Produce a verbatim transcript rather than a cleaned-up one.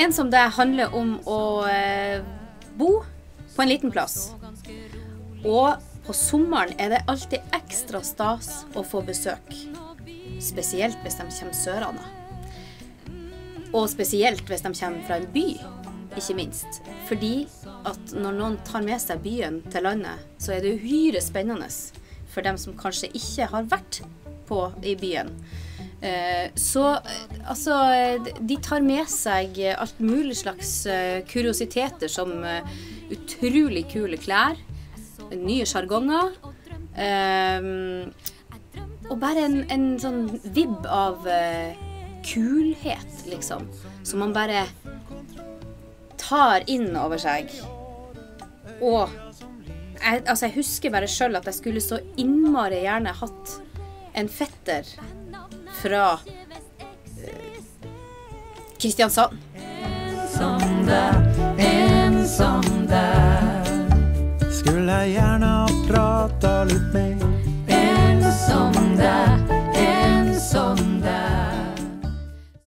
En som det handler om å eh, bo på en liten plass. Og på sommeren er det alltid ekstra stas å få besøk. Spesielt hvis de kommer sørene. Og spesielt hvis de kommer fra en by, ikke minst. Fordi at når noen tar med seg byen til landet, så er det uhyre spennende for dem som kanskje ikke har vært på i byen. Eh, så altså, de tar med seg alt mulig slags kuriositeter som utrolig kule klær, nye jargonger, eh, og bare en, en sånn vibb av eh, kulhet, liksom, som man bare tar inn over seg. Og jeg, altså jeg husker bare selv at jeg skulle så innmari gjerne hatt en fetter fra uh, Kristiansand. En som deg, en som deg, skulle jeg gjerne ha pratet litt mer.